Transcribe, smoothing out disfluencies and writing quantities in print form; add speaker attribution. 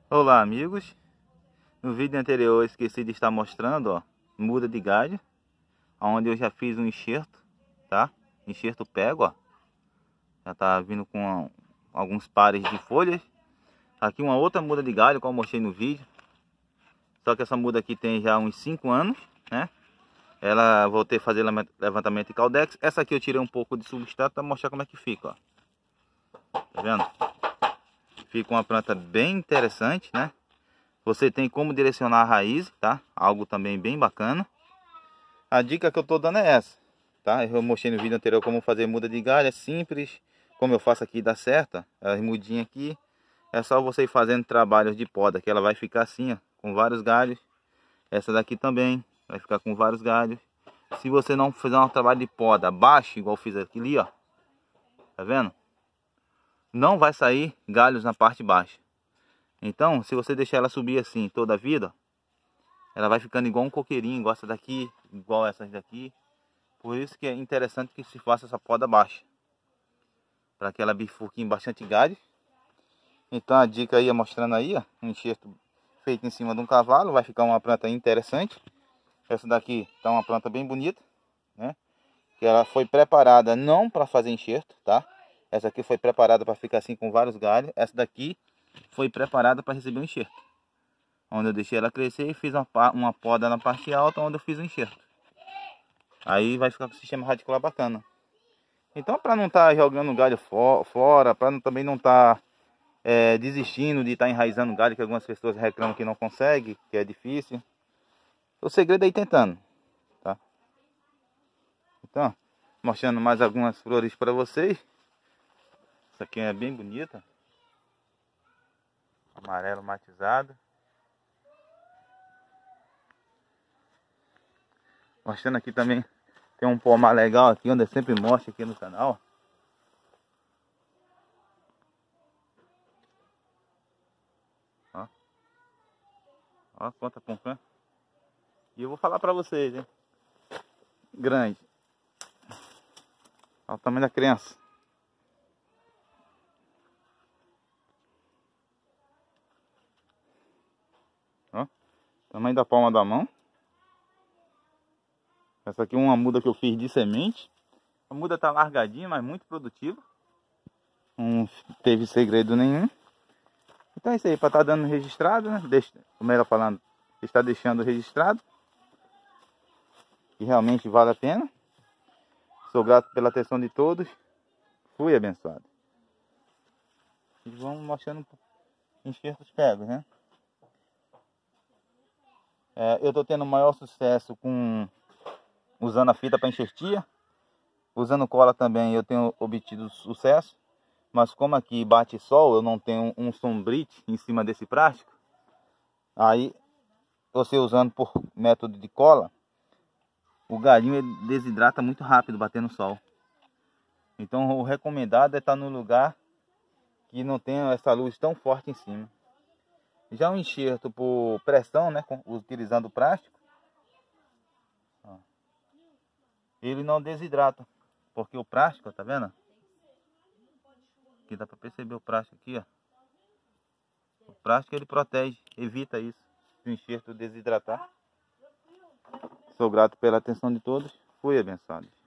Speaker 1: Olá amigos, no vídeo anterior eu esqueci de estar mostrando, ó, muda de galho, onde eu já fiz um enxerto, tá? Enxerto pego, ó, já tá vindo com alguns pares de folhas. Aqui uma outra muda de galho, como eu mostrei no vídeo, só que essa muda aqui tem já uns 5 anos, né? Ela voltei a fazer levantamento de caldex. Essa aqui eu tirei um pouco de substrato para mostrar como é que fica, ó. Tá vendo? Fica uma planta bem interessante, né? Você tem como direcionar a raiz, tá? Algo também bem bacana. A dica que eu tô dando é essa, tá? Eu mostrei no vídeo anterior como fazer muda de galho, é simples. Como eu faço aqui dá certo, as mudinhas aqui. É só você ir fazendo trabalhos de poda, que ela vai ficar assim, ó, com vários galhos. Essa daqui também vai ficar com vários galhos. Se você não fizer um trabalho de poda baixo, igual eu fiz aqui ali, ó. Tá vendo? Não vai sair galhos na parte baixa. Então, se você deixar ela subir assim toda a vida, ela vai ficando igual um coqueirinho, igual essa daqui, igual essas daqui. Por isso que é interessante que se faça essa poda baixa, para que ela bifurque em bastante galho. Então a dica aí é mostrando aí, ó, um enxerto feito em cima de um cavalo, vai ficar uma planta interessante. Essa daqui tá uma planta bem bonita, né? Que ela foi preparada não para fazer enxerto, tá? Essa aqui foi preparada para ficar assim com vários galhos. Essa daqui foi preparada para receber um enxerto, onde eu deixei ela crescer e fiz uma poda na parte alta, onde eu fiz o enxerto. Aí vai ficar com o sistema radicular bacana. Então, para não estar jogando galho fora, para também não estar desistindo de estar enraizando galho, que algumas pessoas reclamam que não consegue, que é difícil. O segredo é ir tentando, tá? Então, mostrando mais algumas flores para vocês. Essa aqui é bem bonita, amarelo matizado. Mostrando aqui também, tem um pomar legal aqui, onde eu sempre mostro aqui no canal. Ó, ó quanta pompa. E eu vou falar pra vocês, hein? Grande. Olha o tamanho da criança. Ó, tamanho da palma da mão. Essa aqui é uma muda que eu fiz de semente. A muda tá largadinha, mas muito produtiva. Não teve segredo nenhum. Então é isso aí, para estar dando registrado, né? Como ela falando, está deixando registrado. E realmente vale a pena. Sou grato pela atenção de todos. Fui abençoado. E vamos mostrando enxertos pegos, né? Eu estou tendo maior sucesso usando a fita para enxertia. Usando cola também eu tenho obtido sucesso. Mas como aqui bate sol, eu não tenho um sombrite em cima desse plástico. Aí, você usando por método de cola, o galinho ele desidrata muito rápido batendo sol. Então o recomendado é estar no lugar que não tenha essa luz tão forte em cima. Já o enxerto por pressão, né, utilizando o plástico, ó, ele não desidrata, porque o plástico, tá vendo? Aqui dá para perceber o plástico aqui, ó. O plástico ele protege, evita isso, o enxerto desidratar. Sou grato pela atenção de todos. Fui abençoado.